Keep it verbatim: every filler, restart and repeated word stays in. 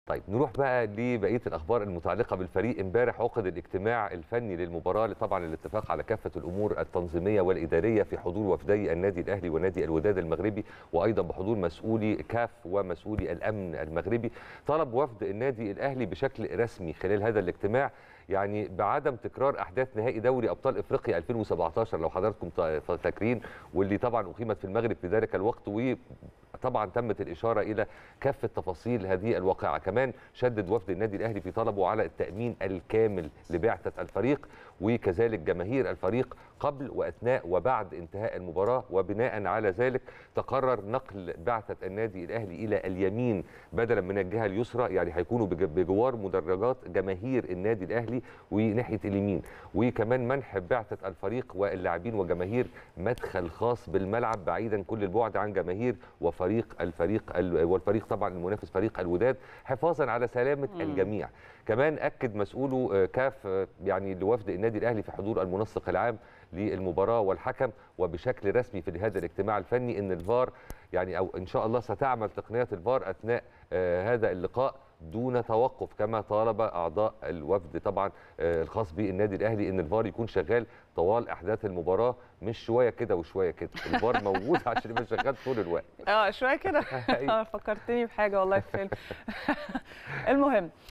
طيب نروح بقى لبقيه الاخبار المتعلقه بالفريق. امبارح عقد الاجتماع الفني للمباراه، طبعا الاتفاق على كافه الامور التنظيميه والاداريه في حضور وفدي النادي الاهلي ونادي الوداد المغربي، وايضا بحضور مسؤولي كاف ومسؤولي الامن المغربي. طلب وفد النادي الاهلي بشكل رسمي خلال هذا الاجتماع يعني بعدم تكرار احداث نهائي دوري ابطال افريقيا ألفين وسبعتاشر لو حضراتكم فاكرين، واللي طبعا اقيمت في المغرب في ذلك الوقت، وطبعا تمت الاشاره الى كافه تفاصيل هذه الواقعه. كمان شدد وفد النادي الاهلي في طلبه على التامين الكامل لبعثه الفريق وكذلك جماهير الفريق قبل واثناء وبعد انتهاء المباراه، وبناء على ذلك تقرر نقل بعثه النادي الاهلي الى اليمين بدلا من الجهه اليسرى، يعني هيكونوا بجوار مدرجات جماهير النادي الاهلي وناحيه اليمين، وكمان منح بعثه الفريق واللاعبين وجماهير مدخل خاص بالملعب بعيدا كل البعد عن جماهير وفريق الفريق والفريق طبعا المنافس فريق الوداد، حفاظا على سلامه مم. الجميع. كمان اكد مسؤولو كاف يعني لوفد النادي الاهلي في حضور المنسق العام للمباراه والحكم وبشكل رسمي في هذا الاجتماع الفني ان الفار يعني او ان شاء الله ستعمل تقنيات الفار اثناء آه هذا اللقاء دون توقف، كما طالب اعضاء الوفد طبعا آه الخاص بالنادي الاهلي ان الفار يكون شغال طوال احداث المباراه، مش شويه كده وشويه كده، الفار موجود عشان يبقى شغال طول الوقت. اه شويه كده فكرتني بحاجه والله في فيلم. المهم